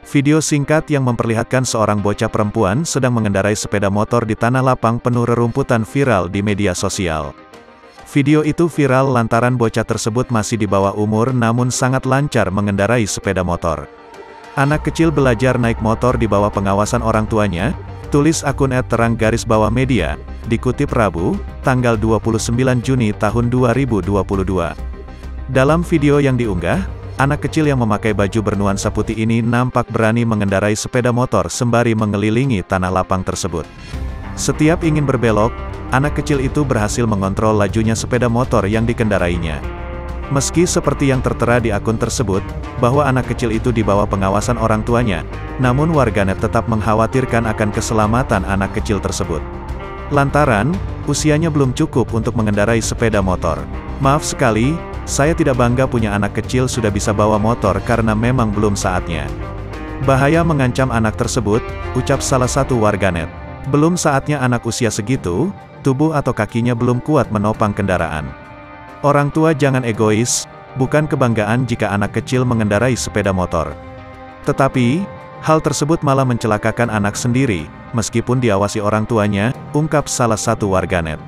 Video singkat yang memperlihatkan seorang bocah perempuan sedang mengendarai sepeda motor di tanah lapang penuh rerumputan viral di media sosial. Video itu viral lantaran bocah tersebut masih di bawah umur namun sangat lancar mengendarai sepeda motor. Anak kecil belajar naik motor di bawah pengawasan orang tuanya, tulis akun @terang_media, dikutip Rabu, tanggal 29 Juni tahun 2022. Dalam video yang diunggah, anak kecil yang memakai baju bernuansa putih ini nampak berani mengendarai sepeda motor sembari mengelilingi tanah lapang tersebut. Setiap ingin berbelok, anak kecil itu berhasil mengontrol lajunya sepeda motor yang dikendarainya. Meski seperti yang tertera di akun tersebut, bahwa anak kecil itu di bawah pengawasan orang tuanya, namun warganet tetap mengkhawatirkan akan keselamatan anak kecil tersebut. Lantaran, usianya belum cukup untuk mengendarai sepeda motor. Maaf sekali, saya tidak bangga punya anak kecil sudah bisa bawa motor karena memang belum saatnya. Bahaya mengancam anak tersebut, ucap salah satu warganet. Belum saatnya anak usia segitu, tubuh atau kakinya belum kuat menopang kendaraan. Orang tua jangan egois, bukan kebanggaan jika anak kecil mengendarai sepeda motor. Tetapi, hal tersebut malah mencelakakan anak sendiri, meskipun diawasi orang tuanya, ungkap salah satu warganet.